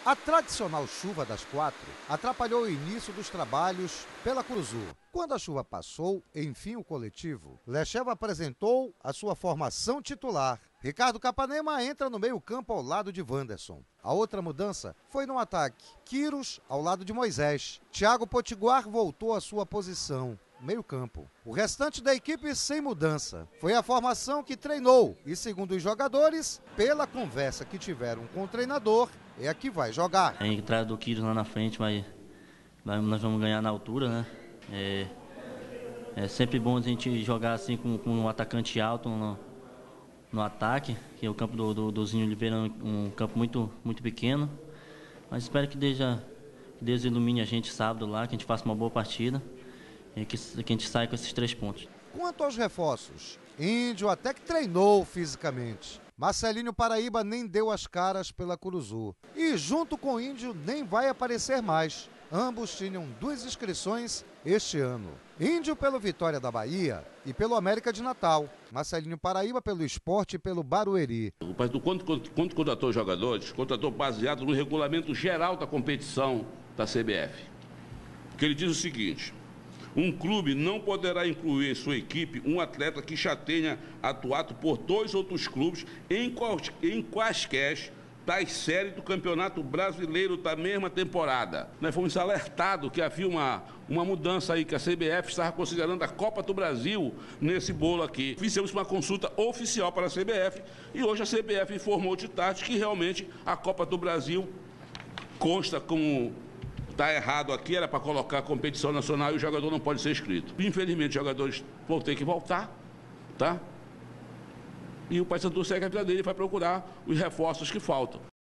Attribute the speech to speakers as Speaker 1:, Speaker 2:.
Speaker 1: A tradicional chuva das 4 atrapalhou o início dos trabalhos pela Curuzu. Quando a chuva passou, enfim o coletivo, Lecheva apresentou a sua formação titular. Ricardo Capanema entra no meio-campo ao lado de Wanderson. A outra mudança foi no ataque. Quirós ao lado de Moisés. Thiago Potiguar voltou à sua posição, meio-campo. O restante da equipe sem mudança. Foi a formação que treinou e, segundo os jogadores, pela conversa que tiveram com o treinador, é a que vai jogar.
Speaker 2: A entrada do Quirós lá na frente, mas nós vamos ganhar na altura, né? É sempre bom a gente jogar assim com um atacante alto no ataque, que é o campo do Zinho Oliveira, um campo muito pequeno. Mas espero que Deus ilumine a gente sábado lá, que a gente faça uma boa partida e que a gente saia com esses 3 pontos.
Speaker 1: Quanto aos reforços, Índio até que treinou fisicamente. Marcelinho Paraíba nem deu as caras pela Curuzu. E junto com o Índio nem vai aparecer mais. Ambos tinham 2 inscrições este ano. Índio pelo Vitória da Bahia e pelo América de Natal. Marcelinho Paraíba pelo Sport e pelo Barueri.
Speaker 3: O Paysandu, quando contratou os jogadores, contratou baseado no regulamento geral da competição da CBF. Que ele diz o seguinte: um clube não poderá incluir em sua equipe um atleta que já tenha atuado por 2 outros clubes em quaisquer das séries do Campeonato Brasileiro da mesma temporada. Nós fomos alertados que havia uma mudança aí, que a CBF estava considerando a Copa do Brasil nesse bolo aqui. Fizemos uma consulta oficial para a CBF e hoje a CBF informou de tarde que realmente a Copa do Brasil consta como... Está errado aqui, era para colocar a competição nacional e o jogador não pode ser inscrito. Infelizmente, os jogadores vão ter que voltar, tá? E o Paysandu segue a vida dele e vai procurar os reforços que faltam.